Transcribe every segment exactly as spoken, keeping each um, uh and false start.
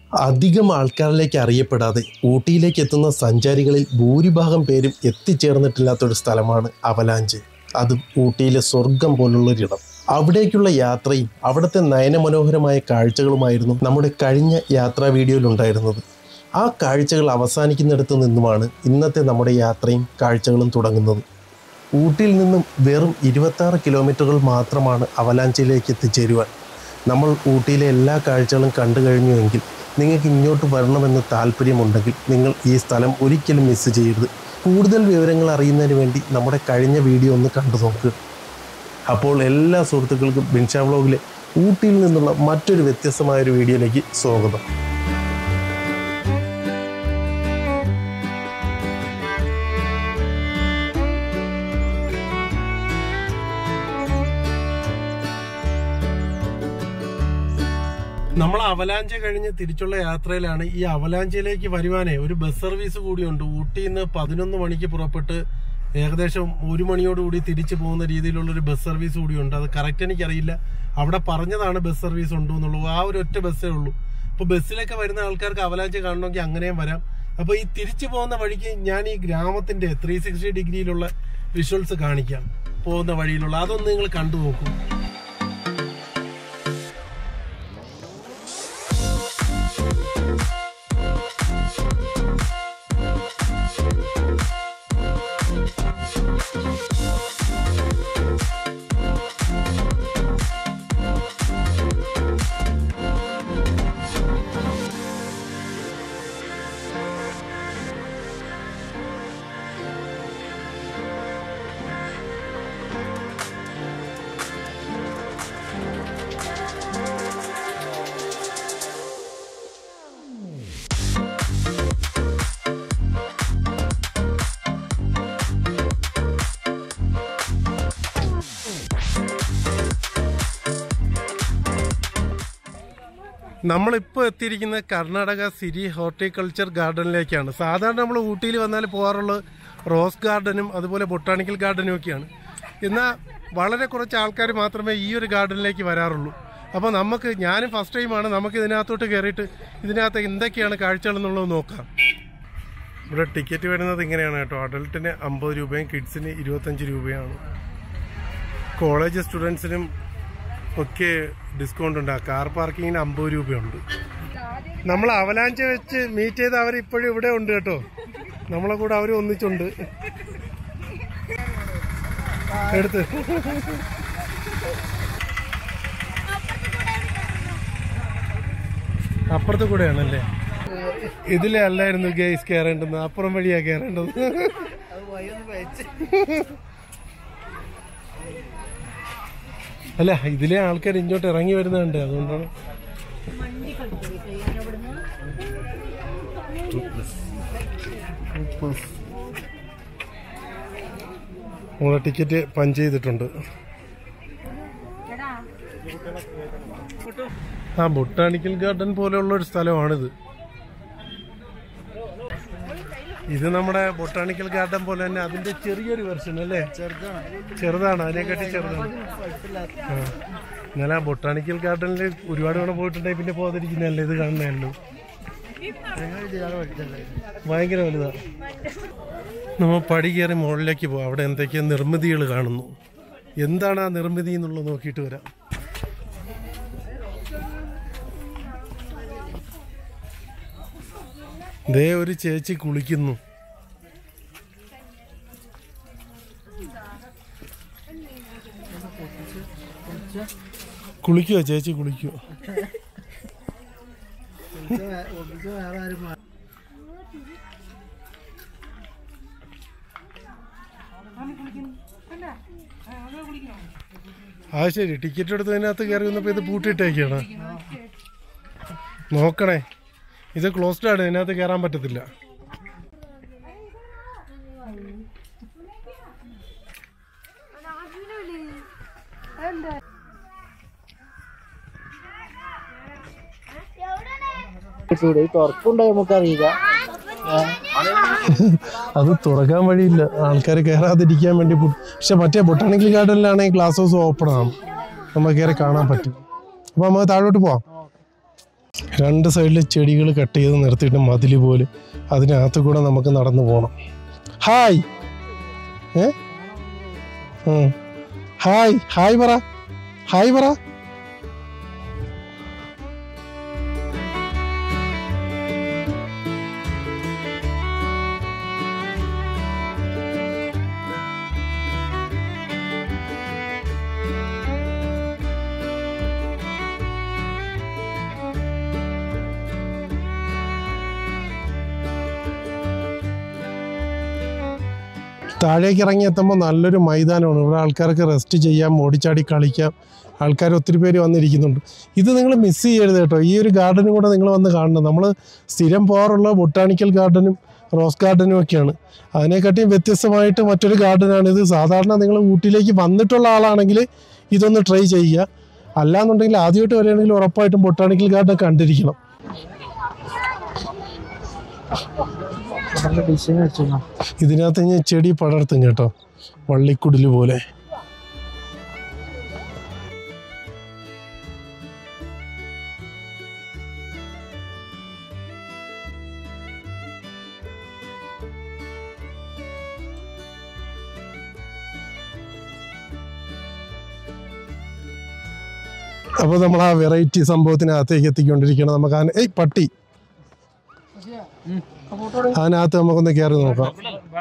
അധികം ആൾക്കാരിലേക്ക് അറിയപ്പെടാതെ ഊട്ടിയിലേക്ക് എത്തുന്ന സഞ്ചാരികളിൽ ഭൂരിഭാഗം പേരും എത്തിച്ചേർന്നിട്ടില്ലാത്തൊരു സ്ഥലമാണ് അവലാഞ്ച്. അതും ഊട്ടിയിലെ സ്വർഗം പോലുള്ളൊരിടം. അവിടേക്കുള്ള യാത്രയും അവിടുത്തെ നയനമനോഹരമായ കാഴ്ചകളുമായിരുന്നു നമ്മുടെ കഴിഞ്ഞ യാത്രാ വീഡിയോയിലുണ്ടായിരുന്നത്. ആ കാഴ്ചകൾ അവസാനിക്കുന്നിടത്ത് നിന്നുമാണ് ഇന്നത്തെ നമ്മുടെ യാത്രയും കാഴ്ചകളും തുടങ്ങുന്നത്. ഊട്ടിയിൽ നിന്നും വെറും ഇരുപത്താറ് കിലോമീറ്ററുകൾ മാത്രമാണ് അവലാഞ്ചിലേക്ക് എത്തിച്ചേരുവാൻ. നമ്മൾ ഊട്ടിയിലെ എല്ലാ കാഴ്ചകളും കണ്ടു കഴിഞ്ഞുവെങ്കിൽ നിങ്ങൾക്ക് ഇങ്ങോട്ട് വരണമെന്ന് താല്പര്യമുണ്ടെങ്കിൽ നിങ്ങൾ ഈ സ്ഥലം ഒരിക്കലും മിസ് ചെയ്യരുത്. കൂടുതൽ വിവരങ്ങൾ അറിയുന്നതിന് വേണ്ടി നമ്മുടെ കഴിഞ്ഞ വീഡിയോ ഒന്ന് കണ്ടു നോക്കുക. അപ്പോൾ എല്ലാ സുഹൃത്തുക്കൾക്കും ബിൻഷാ വ്ളോഗിലെ ഊട്ടിയിൽ നിന്നുള്ള മറ്റൊരു വ്യത്യസ്തമായൊരു വീഡിയോയിലേക്ക് സ്വാഗതം. നമ്മൾ അവലാഞ്ച കഴിഞ്ഞ് തിരിച്ചുള്ള യാത്രയിലാണ്. ഈ അവലാഞ്ചയിലേക്ക് വരുവാനേ ഒരു ബസ് സർവീസ് കൂടിയുണ്ട്. ഊട്ടിയിൽ നിന്ന് പതിനൊന്ന് മണിക്ക് പുറപ്പെട്ട് ഏകദേശം ഒരു മണിയോടുകൂടി തിരിച്ചു പോകുന്ന രീതിയിലുള്ളൊരു ബസ് സർവീസ് കൂടിയുണ്ട്. അത് കറക്റ്റ് എനിക്കറിയില്ല, അവിടെ പറഞ്ഞതാണ് ബസ് സർവീസ് ഉണ്ടോ എന്നുള്ളൂ. ആ ഒരു ഒറ്റ ബസ്സേ ഉള്ളൂ. അപ്പോൾ ബസ്സിലൊക്കെ വരുന്ന ആൾക്കാർക്ക് അവലാഞ്ച കാണണമെങ്കിൽ അങ്ങനെയും വരാം. അപ്പോൾ ഈ തിരിച്ചു പോകുന്ന വഴിക്ക് ഞാൻ ഈ ഗ്രാമത്തിന്റെ ത്രീ സിക്സ്റ്റി ഡിഗ്രിയിലുള്ള വിഷ്വൽസ് കാണിക്കാം. പോകുന്ന വഴിയിലുള്ള അതൊന്ന് നിങ്ങൾ കണ്ടു നോക്കൂ. നമ്മളിപ്പോൾ എത്തിയിരിക്കുന്നത് കർണാടക സിരി ഹോർട്ടിക്കൾച്ചർ ഗാർഡനിലേക്കാണ്. സാധാരണ നമ്മൾ ഊട്ടിയിൽ വന്നാൽ പോകാറുള്ളത് റോസ് ഗാർഡനും അതുപോലെ ബൊട്ടാണിക്കൽ ഗാർഡനും ഒക്കെയാണ്. എന്നാൽ വളരെ കുറച്ച് ആൾക്കാർ മാത്രമേ ഈ ഒരു ഗാർഡനിലേക്ക് വരാറുള്ളൂ. അപ്പോൾ നമുക്ക് ഞാനും ഫസ്റ്റ് ടൈമാണ്. നമുക്ക് ഇതിനകത്തോട്ട് കയറിയിട്ട് ഇതിനകത്ത് എന്തൊക്കെയാണ് കാഴ്ചകളെന്നുള്ളത് നോക്കാം. ഇവിടെ ടിക്കറ്റ് വരുന്നത് ഇങ്ങനെയാണ് കേട്ടോ. അഡൾട്ടിന് അമ്പത് രൂപയും കിഡ്സിന് ഇരുപത്തഞ്ച് രൂപയാണ്. കോളേജ് സ്റ്റുഡൻസിനും ഒക്കെ ഡിസ്കൗണ്ട് ഉണ്ട്. കാർ പാർക്കിങ്ങിന് അമ്പത് രൂപയുണ്ട്. നമ്മൾ അവലാഞ്ച വെച്ച് മീറ്റ് ചെയ്ത് അവർ ഇപ്പോഴും ഇവിടെ ഉണ്ട് കേട്ടോ. നമ്മളെ കൂടെ അവർ ഒന്നിച്ചുണ്ട്. എടുത്ത് അപ്പുറത്ത് കൂടെയാണല്ലേ. ഇതിലെ അല്ലായിരുന്നു ഗേസ് കയറേണ്ടത്, അപ്പുറം വഴിയാ കയറേണ്ടത്. അല്ല, ഇതിലെ ആൾക്കാർ ഇങ്ങോട്ട് ഇറങ്ങി വരുന്നുണ്ട്, അതുകൊണ്ടാണ്. നമ്മളെ ടിക്കറ്റ് പഞ്ച് ചെയ്തിട്ടുണ്ട്. ആ ബൊട്ടാണിക്കൽ ഗാർഡൻ പോലെയുള്ള ഒരു സ്ഥലമാണിത്. ഇത് നമ്മുടെ ബൊട്ടാണിക്കൽ ഗാർഡൻ പോലെ തന്നെ അതിന്റെ ചെറിയൊരു വെർഷൻ അല്ലേ? ചെറുതാണ്, അതിനെക്കാട്ടി ചെറുതാണ്. ആ ഞാൻ ആ ബൊട്ടാണിക്കൽ ഗാർഡനിൽ ഒരുപാട് തവണ പോയിട്ടുണ്ടെങ്കിൽ പിന്നെ പോകാതിരിക്കുന്നതല്ലേ, ഇത് കാണുന്നതല്ലോ. ഭയങ്കര വലുതാണ്. നമ്മൾ പടി കയറി മുകളിലേക്ക് പോകാം. അവിടെ എന്തൊക്കെയോ നിർമ്മിതികൾ കാണുന്നു. എന്താണ് ആ നിർമ്മിതി എന്നുള്ളത് നോക്കിയിട്ട് വരാം. ദേ ഒരു ചേച്ചി കുളിക്കുന്നു. കുളിക്കുവോ ചേച്ചി? കുളിക്കുവോ? ആ ശരി, ടിക്കറ്റ് എടുത്തതിനകത്ത് കയറി വന്നപ്പോൾ ഇത് പൂട്ടിയിട്ടേക്കാണ്. നോക്കണേ, ഇത് ക്ലോസ്ഡ് ആണ്, ഇതിനകത്ത് കയറാൻ പറ്റത്തില്ല. അത് തുറക്കാൻ വഴിയില്ല, ആൾക്കാർ കയറാതിരിക്കാൻ വേണ്ടി. പക്ഷെ മറ്റേ ബൊട്ടാണിക്കൽ ഗാർഡനിലാണെങ്കിൽ ഗ്ലാസ് ഹൗസ് ഓപ്പൺ ആണ്, നമുക്ക് കയറി കാണാൻ പറ്റും. അപ്പൊ നമുക്ക് താഴോട്ട് പോവാം. രണ്ട് സൈഡിൽ ചെടികൾ കട്ട് ചെയ്ത് നിർത്തിയിട്ട് മതിൽ പോലെ അതിനകത്ത് കൂടെ നമുക്ക് നടന്നു പോകണം. ഹായ് ഏ ഹായ് ഹായ് പറ ഹായ് പറ. താഴേക്ക് ഇറങ്ങി എത്തുമ്പോൾ നല്ലൊരു മൈതാനമാണ്. ഇവിടെ ആൾക്കാർക്ക് റെസ്റ്റ് ചെയ്യാം, ഓടിച്ചാടി കളിക്കാം. ആൾക്കാർ ഒത്തിരി പേര് വന്നിരിക്കുന്നുണ്ട്. ഇത് നിങ്ങൾ മിസ് ചെയ്യരുത് കേട്ടോ. ഈ ഒരു ഗാർഡനും കൂടെ നിങ്ങൾ വന്ന് കാണണം. നമ്മൾ സ്ഥിരം പോകാറുള്ള ബൊട്ടാണിക്കൽ ഗാർഡനും റോസ് ഗാർഡനും ഒക്കെയാണ്. അതിനെക്കാട്ടിയും വ്യത്യസ്തമായിട്ട് മറ്റൊരു ഗാർഡനാണിത്. സാധാരണ നിങ്ങൾ ഊട്ടിയിലേക്ക് വന്നിട്ടുള്ള ആളാണെങ്കിൽ ഇതൊന്ന് ട്രൈ ചെയ്യുക. അല്ലാന്നുണ്ടെങ്കിൽ ആദ്യമായിട്ട് വരികയാണെങ്കിൽ ഉറപ്പായിട്ടും ബൊട്ടാണിക്കൽ ഗാർഡൻ കണ്ടിരിക്കണം. ഇതിനകത്ത് ഞാൻ ചെടി പടർത്തും കേട്ടോ, വള്ളിക്കുടില് പോലെ. അപ്പൊ നമ്മൾ ആ വെറൈറ്റി സംഭവത്തിനകത്തേക്ക് എത്തിക്കൊണ്ടിരിക്കണം. നമുക്ക് ആ ഏയ് പട്ടി അതിനകത്ത് നമുക്കൊന്ന് കയറി നോക്കാം.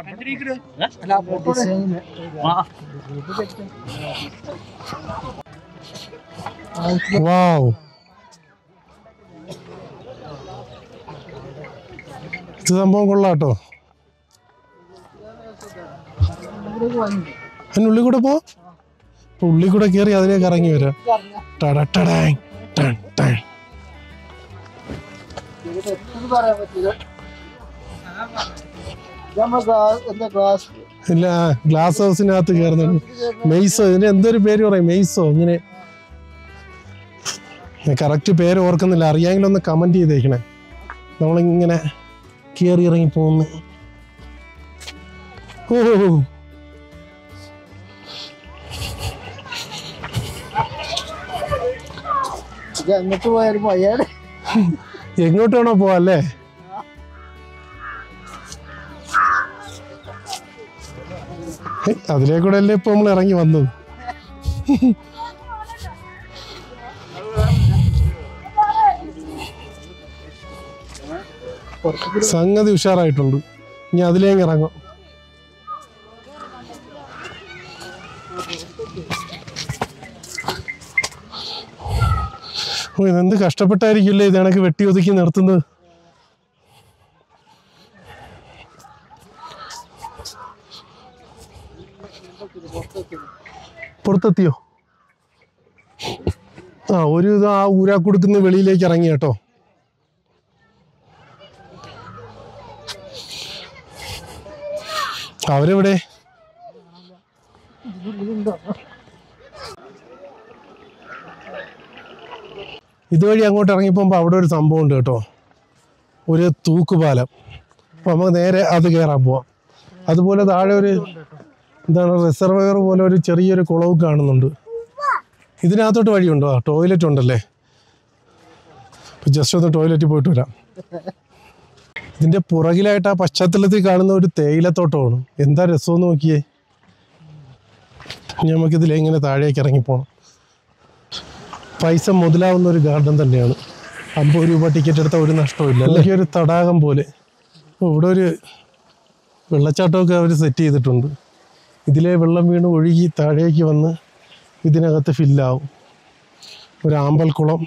വാവ്, ഇത് സംഭവം കൊള്ളാട്ടോ. അതിനുള്ളിൽ കൂടെ പോ, ഉള്ളിൽ കൂടെ കയറി അതിലേക്ക് ഇറങ്ങി വരാം. ഇല്ല, ഗ്ലാസ് ഹൗസിനകത്ത് കയറുന്നുണ്ട്. മെയ്സോ, ഇതിന് എന്തൊരു പേര് പറയും, മെയ്സോ ഇങ്ങനെ. കറക്റ്റ് പേര് ഓർക്കുന്നില്ല. അറിയാമെങ്കിൽ ഒന്ന് കമന്റ് ചെയ്തേക്കണേ. നമ്മളിങ്ങനെ കയറി ഇറങ്ങി പോകുന്നു. ഓ, എങ്ങോട്ട് വേണോ പോവാല്ലേ? അതിലേക്കൂടെ അല്ലേ ഇപ്പൊ നമ്മൾ ഇറങ്ങി വന്നത്. സംഗതി ഉഷാറായിട്ടുണ്ട്. ഇനി അതിലേക്ക് ഇറങ്ങാം. ഓ, ഇതെന്ത് കഷ്ടപ്പെട്ടായിരിക്കില്ലേ ഇത് കണക്ക് വെട്ടി ഒതുക്കി നിർത്തുന്നത്. പുറത്തെത്തിയോ? ആ, ഒരു ഇത് ആ ഊരാക്കുടുക്കുന്ന വെളിയിലേക്ക് ഇറങ്ങി കേട്ടോ. അവരെവിടെ? ഇതുവഴി അങ്ങോട്ട് ഇറങ്ങിപ്പോകുമ്പോൾ അവിടെ ഒരു സംഭവം ഉണ്ട് കേട്ടോ, ഒരു തൂക്കുപാലം. അപ്പോൾ നമുക്ക് നേരെ അത് കയറാൻ പോവാം. അതുപോലെ താഴെ ഒരു എന്താണ് റിസർവയർ പോലെ ഒരു ചെറിയൊരു കുളവും കാണുന്നുണ്ട്. ഇതിനകത്തോട്ട് വഴിയുണ്ടോ? ടോയ്ലറ്റ് ഉണ്ടല്ലേ. അപ്പോൾ ജസ്റ്റ് ഒന്ന് ടോയ്ലറ്റിൽ പോയിട്ട് വരാം. ഇതിൻ്റെ പുറകിലായിട്ട് ആ പശ്ചാത്തലത്തിൽ കാണുന്ന ഒരു തേയിലത്തോട്ടമാണ്. എന്താ രസമെന്ന് നോക്കിയേ. ഇനി നമുക്കിതിലെങ്ങനെ താഴേക്ക് ഇറങ്ങിപ്പോണം. പൈസ മുതലാവുന്ന ഒരു ഗാർഡൻ തന്നെയാണ്. അമ്പത് രൂപ ടിക്കറ്റ് എടുത്താൽ ഒരു നഷ്ടമില്ല. അല്ലെങ്കിൽ ഒരു തടാകം പോലെ. ഇവിടെ ഒരു വെള്ളച്ചാട്ടമൊക്കെ അവർ സെറ്റ് ചെയ്തിട്ടുണ്ട്. ഇതിലെ വെള്ളം വീണ് ഒഴുകി താഴേക്ക് വന്ന് ഇതിനകത്ത് ഫില്ലാവും. ഒരു ആമ്പൽക്കുളം.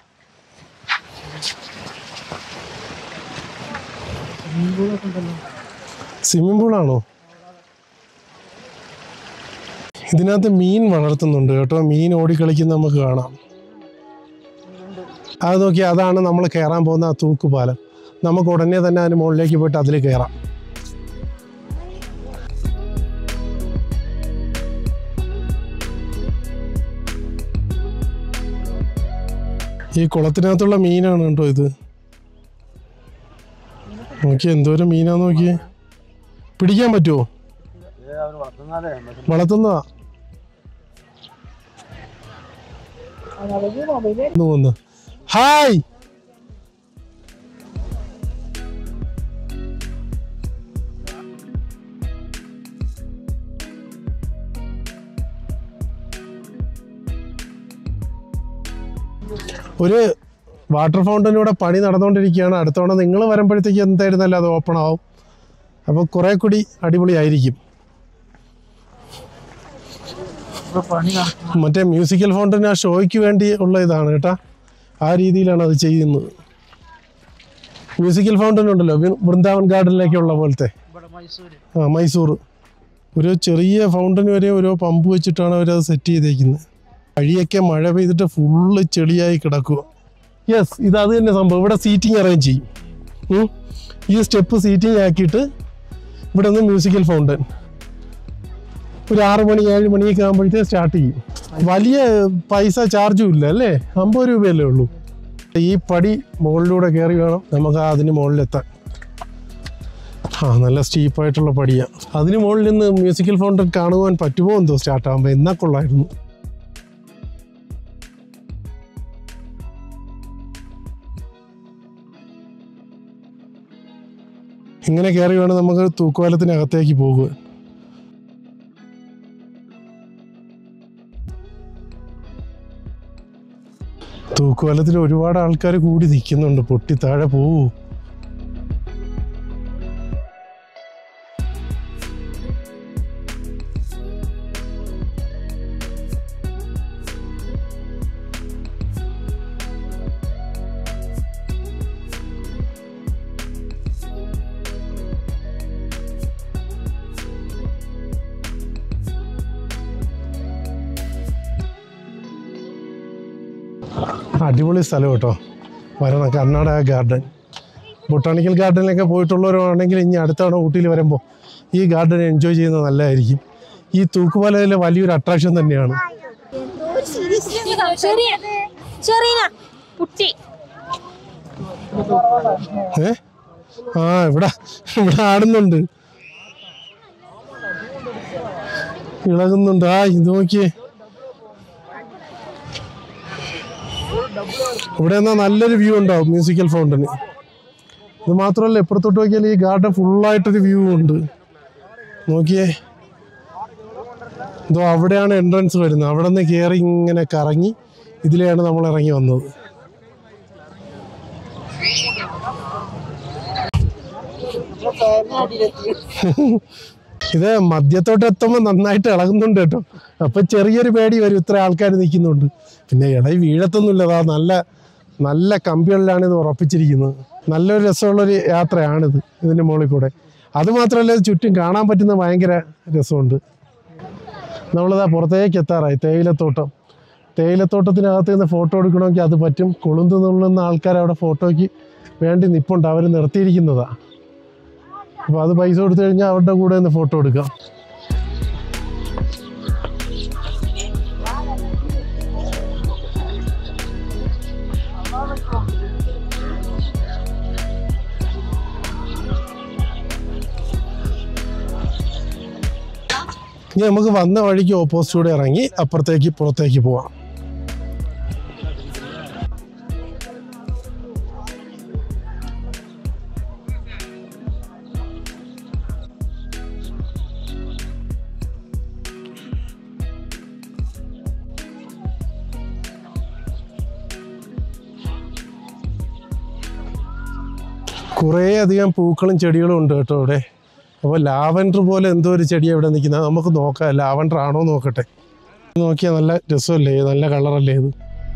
സ്വിമ്മിംഗ് പൂളാണോ? ഇതിനകത്ത് മീൻ വളർത്തുന്നുണ്ട് കേട്ടോ. മീൻ ഓടിക്കളിക്കുന്ന നമുക്ക് കാണാം. അത് നോക്കി, അതാണ് നമ്മൾ കയറാൻ പോകുന്ന ആ തൂക്കുപാലം. നമുക്ക് ഉടനെ തന്നെ അതിന് മുകളിലേക്ക് പോയിട്ട് അതിൽ കയറാം. ഈ കുളത്തിനകത്തുള്ള മീനാണ് കേട്ടോ ഇത്. നോക്കിയേ, എന്തോരം മീനാന്ന് നോക്കിയേ. പിടിക്കാൻ പറ്റുമോ? വളർത്തുന്നതാ. ഹായ്, ഒരു വാട്ടർ ഫൗണ്ടനിലൂടെ പണി നടന്നുകൊണ്ടിരിക്കുകയാണ്. അടുത്തവണ നിങ്ങൾ വരുമ്പോഴത്തേക്ക് എന്തായിരുന്നല്ലോ അത് ഓപ്പൺ ആവും. അപ്പോൾ കുറേ കൂടി അടിപൊളിയായിരിക്കും. മറ്റേ മ്യൂസിക്കൽ ഫൗണ്ടൻ ആ ഷോയ്ക്ക് വേണ്ടി ഉള്ള ഇതാണ് കേട്ടോ. ആ രീതിയിലാണ് അത് ചെയ്യുന്നത്. മ്യൂസിക്കൽ ഫൗണ്ടൻ ഉണ്ടല്ലോ വൃന്ദാവൻ ഗാർഡനിലേക്കുള്ള പോലത്തെ. ആ മൈസൂർ ഒരു ചെറിയ ഫൗണ്ടൻ വരെ ഓരോ പമ്പ് വെച്ചിട്ടാണ് അവരത് സെറ്റ് ചെയ്തേക്കുന്നത്. വഴിയൊക്കെ മഴ പെയ്തിട്ട് ഫുള്ള് ചെളിയായി കിടക്കുക. യെസ്, ഇത് അത് തന്നെ സംഭവം. ഇവിടെ സീറ്റിംഗ് അറേഞ്ച് ചെയ്യും. ഈ സ്റ്റെപ്പ് സീറ്റിംഗ് ആക്കിയിട്ട് ഇവിടെ നിന്ന് മ്യൂസിക്കൽ ഫൗണ്ടൻ ഒരു ആറ് മണി ഏഴ് മണിയൊക്കെ ആകുമ്പോഴത്തേക്ക് സ്റ്റാർട്ട് ചെയ്യും. വലിയ പൈസ ചാർജും ഇല്ല അല്ലേ, അമ്പത് രൂപയല്ലേ ഉള്ളൂ. ഈ പടി മുകളിലൂടെ കയറി വേണം നമുക്ക് അതിന് മുകളിലെത്താൻ. ആ നല്ല സ്റ്റീപ്പായിട്ടുള്ള പടിയാണ്. അതിന് മുകളിൽ നിന്ന് മ്യൂസിക്കൽ ഫൗണ്ടൻ കാണുവാൻ പറ്റുമോ എന്തോ സ്റ്റാർട്ടാകുമ്പോൾ. എന്നാ കൊള്ളായിരുന്നു. ഇങ്ങനെ കയറി വേണം നമുക്ക് തൂക്കുപാലത്തിനകത്തേക്ക് പോകുക. തൂക്കുപാലത്തിൽ ഒരുപാട് ആൾക്കാർ കൂടി നിൽക്കുന്നുണ്ട്. പൊട്ടി താഴെ പോവൂ. അടിപൊളി സ്ഥലം കേട്ടോ. വരണം കർണാടക ഗാർഡൻ. ബൊട്ടാണിക്കൽ ഗാർഡനിലൊക്കെ പോയിട്ടുള്ളവരാണെങ്കിൽ ഇനി അടുത്തവണ ഊട്ടിയിൽ വരുമ്പോൾ ഈ ഗാർഡൻ എൻജോയ് ചെയ്യുന്നത് നല്ലതായിരിക്കും. ഈ തൂക്കുപാലയിലെ വലിയൊരു അട്രാക്ഷൻ തന്നെയാണ്. ഏ ആ ഇവിടെ ഇവിടെ ആടുന്നുണ്ട്, ഇളകുന്നുണ്ട്. ആ ഇത് നോക്കിയേ, ഇവിടെ എന്നാൽ നല്ലൊരു വ്യൂ ഉണ്ടാവും മ്യൂസിക്കൽ ഫൗണ്ടന്. ഇത് മാത്രമല്ല, ഇപ്പുറത്തോട്ട് നോക്കിയാൽ ഈ ഗാർഡൻ ഫുള്ളായിട്ടൊരു വ്യൂ ഉണ്ട്. നോക്കിയേ, ഇതോ അവിടെയാണ് എൻട്രൻസ് വരുന്നത്. അവിടെ നിന്ന് കയറി ഇങ്ങനെ കറങ്ങി ഇതിലെയാണ് നമ്മൾ ഇറങ്ങി വന്നത്. ഇത് മദ്യത്തോട്ട് എത്തുമ്പോൾ നന്നായിട്ട് ഇളകുന്നുണ്ട് കേട്ടോ. അപ്പം ചെറിയൊരു പേടി വരും, ഇത്ര ആൾക്കാർ നിൽക്കുന്നുണ്ട്. പിന്നെ ഇളകി വീഴത്തൊന്നുമില്ല. അതാ നല്ല നല്ല കമ്പികളിലാണ് ഇത് ഉറപ്പിച്ചിരിക്കുന്നത്. നല്ലൊരു രസമുള്ളൊരു യാത്രയാണിത് ഇതിൻ്റെ മുകളിൽ കൂടെ. അതുമാത്രമല്ല, ചുറ്റും കാണാൻ പറ്റുന്ന ഭയങ്കര രസമുണ്ട്. നമ്മളിതാ പുറത്തേക്ക് എത്താറായി. തേയിലത്തോട്ടം തേയിലത്തോട്ടത്തിനകത്ത് നിന്ന് ഫോട്ടോ എടുക്കണമെങ്കിൽ അത് പറ്റും. കൊളുന്ത് നുള്ളുന്ന ആൾക്കാർ അവിടെ ഫോട്ടോയ്ക്ക് വേണ്ടി നിൽപ്പുണ്ട്. അവർ നിർത്തിയിരിക്കുന്നതാണ്. അപ്പോൾ അത് പൈസ കൊടുത്തു കഴിഞ്ഞാൽ അവരുടെ കൂടെ നിന്ന് ഫോട്ടോ എടുക്കാം. ഇനി നമുക്ക് വന്ന വഴിക്ക് ഓപ്പോസിറ്റൂടെ ഇറങ്ങി അപ്പുറത്തേക്ക് പുറത്തേക്ക് പോവാം. കുറേ അധികം പൂക്കളും ചെടികളും ഉണ്ട് കേട്ടോ ഇവിടെ. അപ്പോൾ ലാവൻഡർ പോലെ എന്തോ ഒരു ചെടിയാണ് ഇവിടെ നിൽക്കുന്നത്. നമുക്ക് നോക്കാം ലാവൻഡർ ആണോ നോക്കട്ടെ. നോക്കിയാൽ നല്ല രസമല്ലേ, നല്ല കളറല്ലേ ഇത്.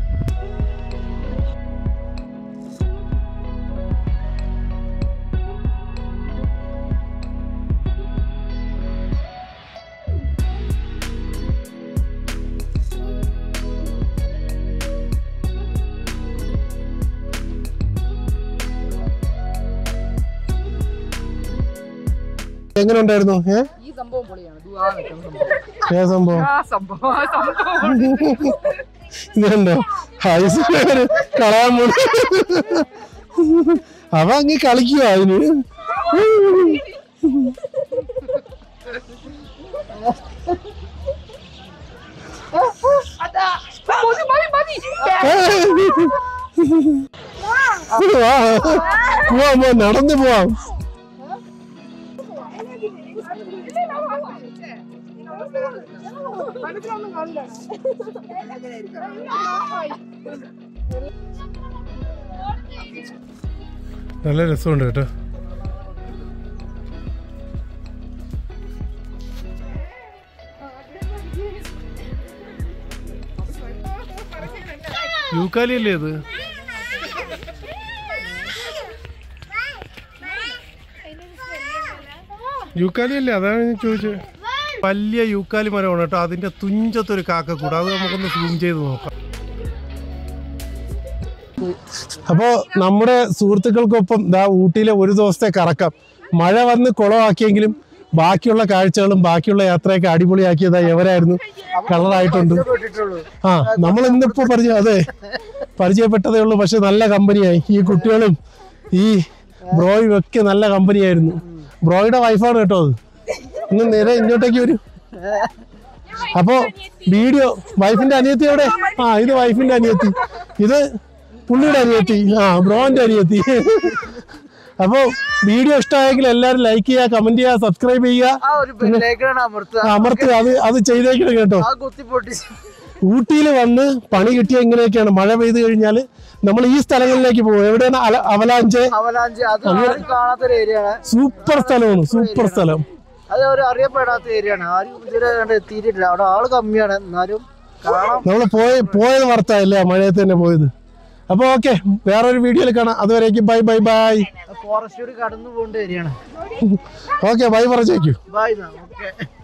എങ്ങനെ ഉണ്ടായിരുന്നു? ഏ സംഭവം ഇതുണ്ടോ? കളയാൻ പോണ അവ അങ്ങ് കളിക്കുക അതിന്. പോവാമോ, നടന്നു പോവാം. നല്ല രസമുണ്ട് കേട്ടോ. യൂക്കാലി അല്ലേ അത്? യൂക്കാലി അല്ലേ? അതാണ് ഞാൻ ചോദിച്ചത്. വലിയ യൂക്കാലി മരമാണ് കേട്ടോ. അതിന്റെ തുഞ്ചത്തൊരു കാക്കക്കൂട്, അത് നമുക്കൊന്ന് സൂം ചെയ്ത് നോക്കാം. അപ്പോ നമ്മുടെ സുഹൃത്തുക്കൾക്കൊപ്പം ദാ ഊട്ടിയിലെ ഒരു ദിവസത്തെ കറക്കം. മഴ വന്ന് കുളമാക്കിയെങ്കിലും ബാക്കിയുള്ള കാഴ്ചകളും ബാക്കിയുള്ള യാത്രയൊക്കെ അടിപൊളിയാക്കിയതായി എവരായിരുന്നു. കളറായിട്ടുണ്ട്. ആ നമ്മൾ ഇന്നിപ്പോ പരിചയം അതെ പരിചയപ്പെട്ടതേ ഉള്ളൂ. പക്ഷെ നല്ല കമ്പനിയായി. ഈ കുട്ടികളും ഈ ബ്രോയും ഒക്കെ നല്ല കമ്പനിയായിരുന്നു. ബ്രോയുടെ വൈഫാണ് കേട്ടോ അത്. ഇന്ന് നേരെ ഇങ്ങോട്ടേക്ക് വരും. അപ്പോ വീഡിയോ വൈഫിന്റെ അനിയത്തി എവിടെ? ആ ഇത് വൈഫിന്റെ അനിയത്തി, ഇത് പുള്ളിയുടെ അനിയത്തി, ആ ബ്രോന്റെ അനിയത്തി. അപ്പൊ വീഡിയോ ഇഷ്ടമായെങ്കിൽ എല്ലാരും ലൈക്ക് ചെയ്യുക, കമന്റ് ചെയ്യുക, സബ്സ്ക്രൈബ് ചെയ്യുക, അമർത്തുക. അത് അത് ചെയ്തേക്കണം കേട്ടോ. ഊട്ടിയിൽ വന്ന് പണി കിട്ടിയ ഇങ്ങനെയൊക്കെയാണ്. മഴ പെയ്ത് കഴിഞ്ഞാൽ നമ്മൾ ഈ സ്ഥലങ്ങളിലേക്ക് പോകും. എവിടെയാണ്? അവലാഞ്ച്. സൂപ്പർ സ്ഥലമാണ്, സൂപ്പർ സ്ഥലം. അത് ഒരു അറിയപ്പെടാത്ത ഏരിയയാണ്. ആരും ഇതുവരെ എത്തിയിട്ടില്ല. അവിടെ ആള് കമ്മിയാണ്. എന്നാലും നമ്മള് പോയ പോയത് വർത്തായില്ലേ, മഴയത്ത് തന്നെ പോയത്. അപ്പൊ ഓക്കെ, വേറൊരു വീഡിയോയിൽ കാണാം. അതുവരേക്കും ബൈ ബൈ ബൈ. ഫോറസ്റ്റ് കടന്നു പോകേണ്ട ഏരിയയാണ്. ഓക്കെ ബൈ പറഞ്ഞേക്കൂ. ബൈ.